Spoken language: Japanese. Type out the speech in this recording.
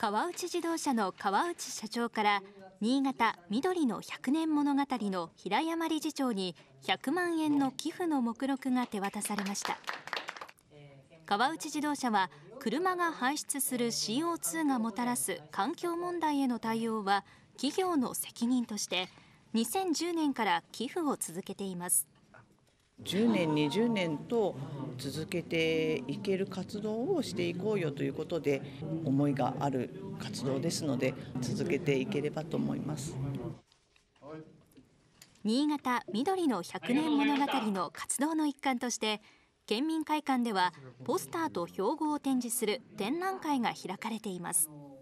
川内自動車の川内社長から新潟緑の100年物語の平山理事長に100万円の寄付の目録が手渡されました。川内自動車は車が排出する CO2 がもたらす環境問題への対応は企業の責任として2010年から寄付を続けています。 10年20年と続けていける活動をしていこうよということで思いがある活動ですので続けていければと思います。 新潟緑の100年物語の活動の一環として県民会館ではポスターと標語を展示する展覧会が開かれています。